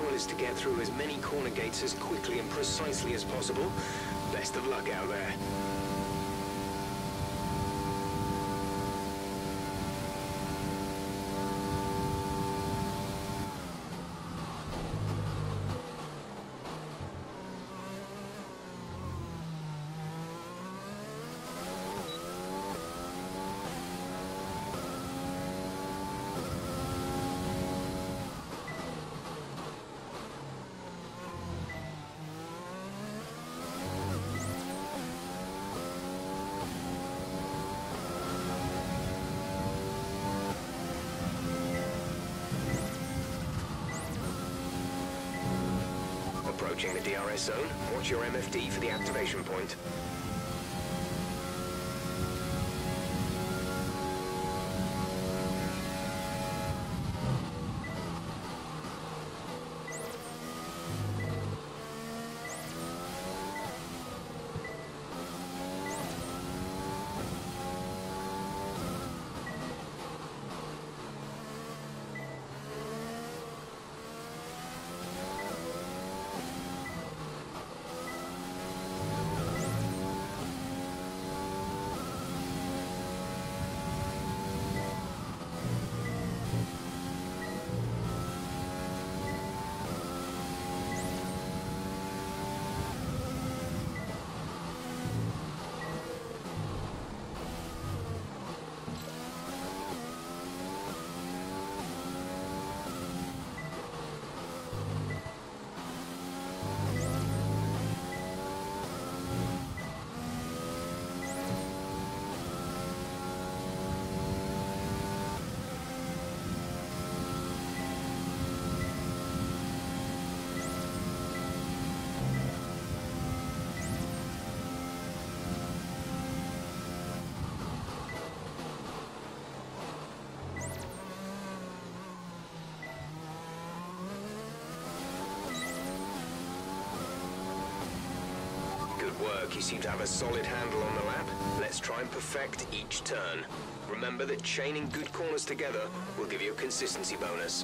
goal is to get through as many corner gates as quickly and precisely as possible. Best of luck out there. Approaching the DRS zone, watch your MFD for the activation point. Work. You seem to have a solid handle on the lap. Let's try and perfect each turn. Remember that chaining good corners together will give you a consistency bonus.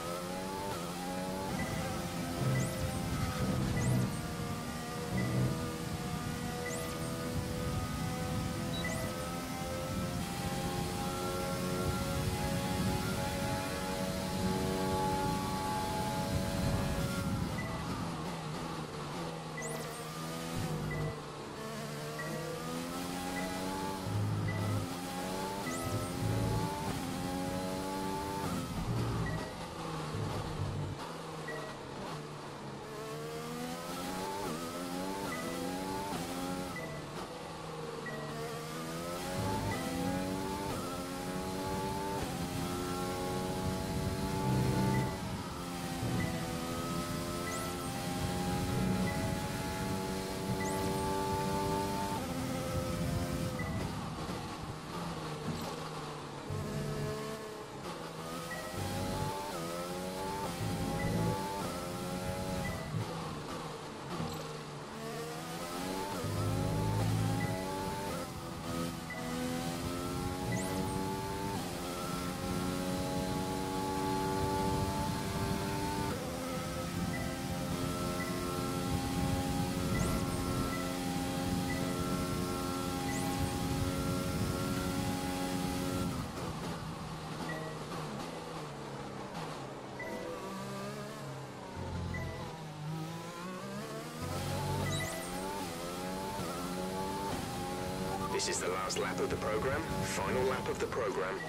This is the last lap of the program, final lap of the program.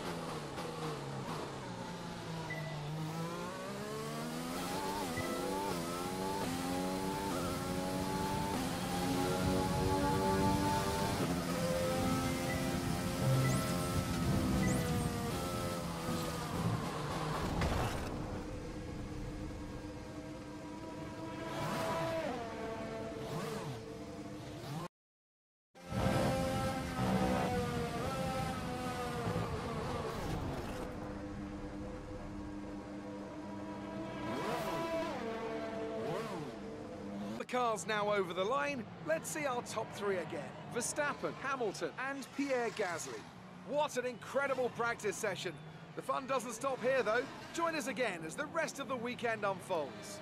Cars now over the line. Let's see our top three again. Verstappen, Hamilton and Pierre Gasly. What an incredible practice session. The fun doesn't stop here, though. Join us again as the rest of the weekend unfolds.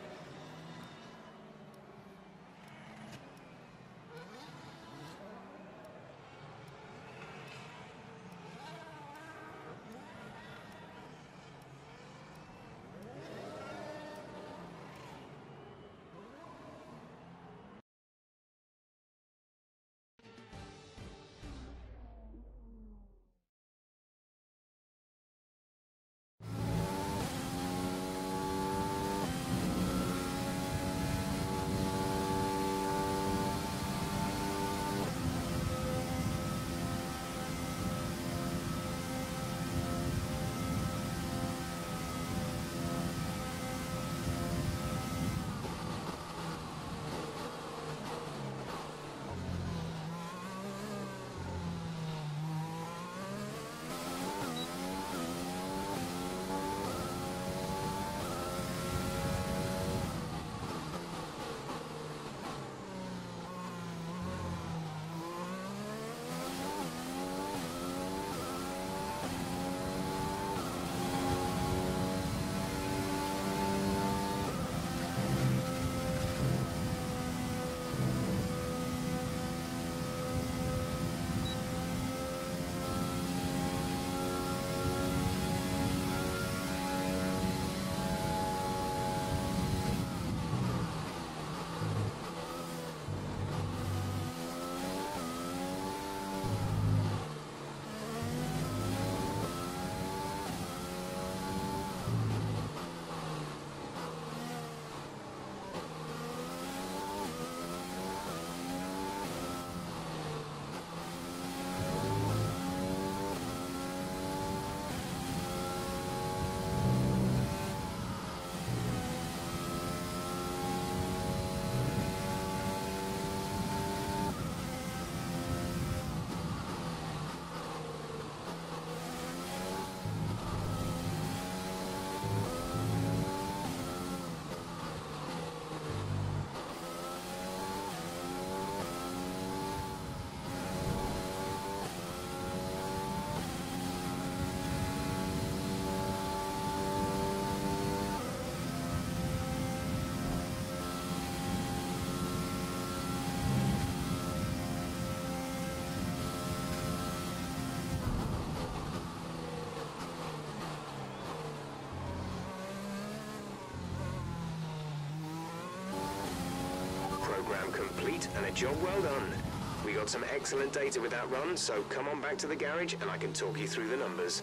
Program complete and a job well done. We got some excellent data with that run, so come on back to the garage and I can talk you through the numbers.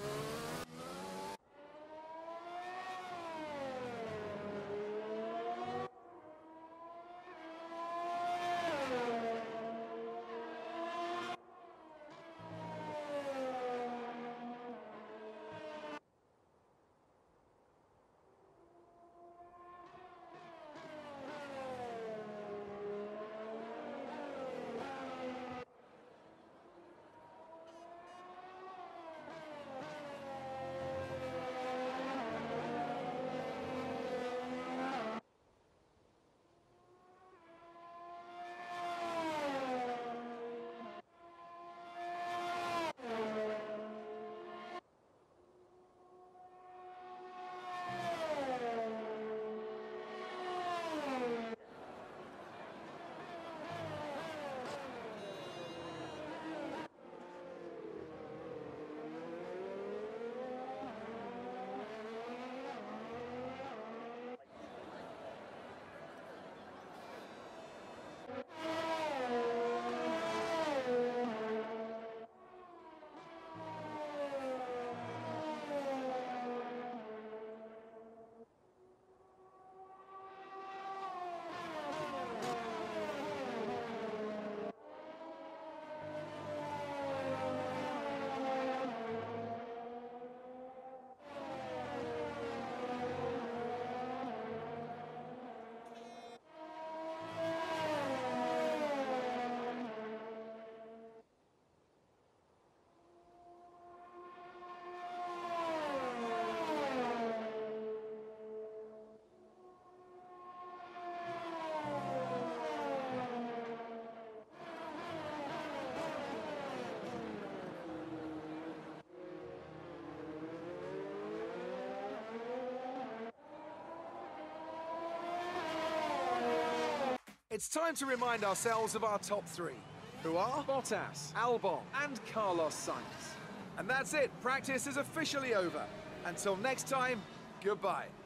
It's time to remind ourselves of our top three, who are Bottas, Albon, and Carlos Sainz. And that's it. Practice is officially over. Until next time, goodbye.